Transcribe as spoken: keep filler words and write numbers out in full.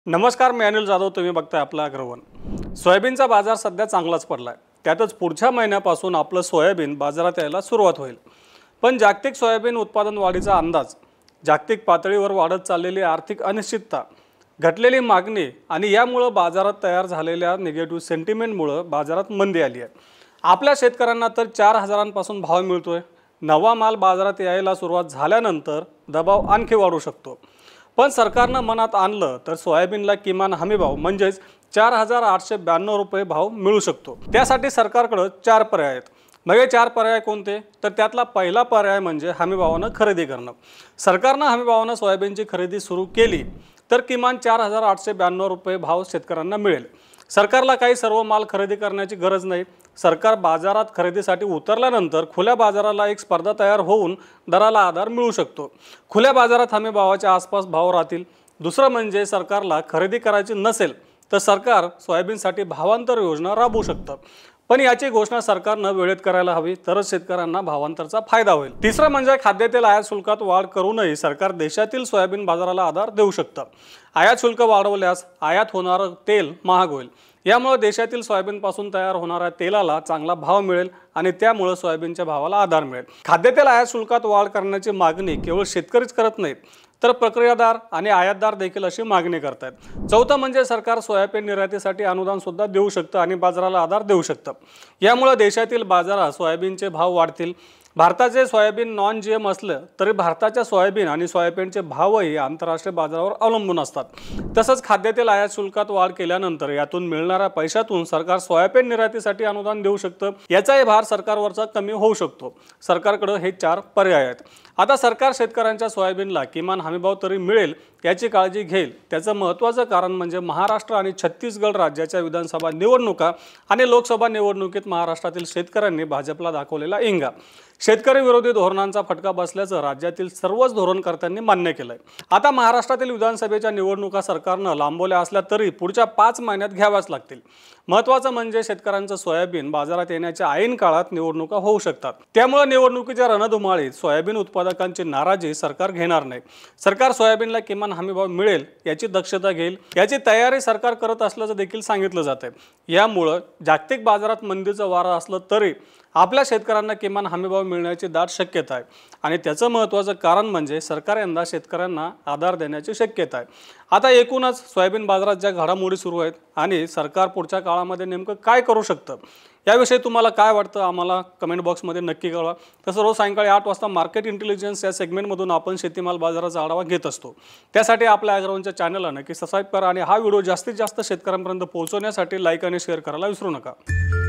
नमस्कार, मी अनिल जाधव. तुम्ही बघताय आपला अग्रवन. सोयाबीनचा बाजार सध्या चांगलाच पडलाय. त्यातच पुढच्या महिन्यापासून आपलं सोयाबीन बाजारात यायला सुरुवात होईल. पण जागतिक सोयाबीन उत्पादन वाढीचा अंदाज, जागतिक पातळीवर वाढत चाललेली आर्थिक अनिश्चितता, घटलेली मागणी आणि यामुळे बाजारात तयार झालेल्या निगेटिव्ह सेंटिमेंटमुळे बाजारात मंदी आली आहे. आपल्या शेतकऱ्यांना तर चार हजारांपासून भाव मिळतोय. नवा माल बाजारात यायला सुरुवात झाल्यानंतर दबाव आणखी वाढू शकतो. पण सरकारनं मनात आणलं तर सोयाबीनला किमान हमीभाव म्हणजेच चार हजार आठशे ब्याण्णव रुपये भाव मिळू शकतो. त्यासाठी सरकारकडे चार पर्याय आहेत. मग हे चार पर्याय कोणते? तर त्यातला पहिला पर्याय म्हणजे हमीभावानं खरेदी करणं. सरकारनं हमीभावानं सोयाबीनची खरेदी सुरू केली तर किमान चार हजार आठशे ब्याण्णव रुपये भाव शेतकऱ्यांना मिळेल. सरकारला काही सर्व माल खरेदी करण्याची गरज नाही. सरकार बाजारात खरेदीसाठी उतरल्यानंतर खुल्या बाजाराला एक स्पर्धा तयार होऊन दराला आधार मिळू शकतो. खुल्या बाजारात हमीभावाच्या आसपास भाव राहतील. दुसरं म्हणजे सरकारला खरेदी करायची नसेल तर सरकार सोयाबीनसाठी भावांतर योजना राबवू शकतं. पण याची घोषणा सरकारनं वेळेत करायला हवी, तरच शेतकऱ्यांना भावांतरचा फायदा होईल. तिसरं म्हणजे खाद्यतेल आयात शुल्कात वाढ करूनही सरकार देशातील सोयाबीन बाजाराला आधार देऊ शकतं. आयात शुल्क वाढवल्यास आयात होणारं तेल महाग होईल. यामुळे देशातील सोयाबीनपासून तयार होणाऱ्या तेलाला चांगला भाव मिळेल आणि त्यामुळे सोयाबीनच्या भावाला आधार मिळेल. खाद्यतेल आयात शुल्कात वाढ करण्याची मागणी केवळ शेतकरीच करत नाहीत, तर प्रक्रियादार आणि आयातदार देखील अशी मागणी करतात. चौथं म्हणजे सरकार सोयाबीन निर्यातीसाठी अनुदान सुद्धा देऊ शकतं आणि बाजाराला आधार देऊ शकतं. यामुळे देशातील बाजारात सोयाबीनचे भाव वाढतील. भारताचे सोयाबीन नॉन जी एम असलं तरी भारताच्या सोयाबीन आणि सोयाबीनचे भावही आंतरराष्ट्रीय बाजारावर अवलंबून असतात. तसंच खाद्यतेल आयात शुल्कात वाढ केल्यानंतर यातून मिळणाऱ्या पैशातून सरकार सोयाबीन निर्यातीसाठी अनुदान देऊ शकतं. याचाही भार सरकारवरचा कमी होऊ शकतो. सरकारकडे हे चार पर्याय आहेत. आता सरकार शेतकऱ्यांच्या सोयाबीनला किमान हमीभाव तरी मिळेल याची काळजी घेईल. त्याचं महत्त्वाचं कारण म्हणजे महाराष्ट्र आणि छत्तीसगड राज्याच्या विधानसभा निवडणुका आणि लोकसभा निवडणुकीत महाराष्ट्रातील शेतकऱ्यांनी भाजपला दाखवलेला इंगा. शेतकरी विरोधी धोरणांचा फटका बसल्याचं राज्यातील सर्वच धोरणकर्त्यांनी मान्य केलंय. आता महाराष्ट्रातील विधानसभेच्या निवडणुका सरकारनं लांबवल्या असल्या तरी पुढच्या पाच महिन्यात घ्याव्याच लागतील. महत्त्वाचं म्हणजे शेतकऱ्यांचं सोयाबीन बाजारात येण्याच्या ऐन काळात निवडणुका होऊ शकतात. त्यामुळे निवडणुकीच्या रणधुमाळीत सोयाबीन उत्पादकांची नाराजी सरकार घेणार नाही. सरकार सोयाबीनला किमान हमीभाव मिळेल याची दक्षता घेईल. याची तयारी सरकार करत असल्याचं देखील सांगितलं जात आहे. यामुळं जागतिक बाजारात मंदीचं वारं असलं तरी आपल्या शेतकऱ्यांना किमान हमीभाव मिळण्याची दाट शक्यता आहे. आणि त्याचं महत्त्वाचं कारण म्हणजे सरकार यंदा शेतकऱ्यांना आधार देण्याची शक्यता आहे. आता एकूणच सोयाबीन बाजारात ज्या घडामोडी सुरू आहेत आणि सरकार पुढच्या काळामध्ये नेमकं काय करू शकतं याविषयी तुम्हाला काय वाटतं आम्हाला कमेंट बॉक्समध्ये नक्की कळवा. तसं रोज सायंकाळी आठ वाजता मार्केट इंटेलिजन्स या सेगमेंटमधून आपण शेतीमाल बाजाराचा आढावा घेत असतो. त्यासाठी आपल्या अग्रवनच्या चॅनलला नक्की सबस्क्राईब करा आणि हा व्हिडिओ जास्तीत जास्त शेतकऱ्यांपर्यंत पोहोचवण्यासाठी लाईक आणि शेअर करायला विसरू नका.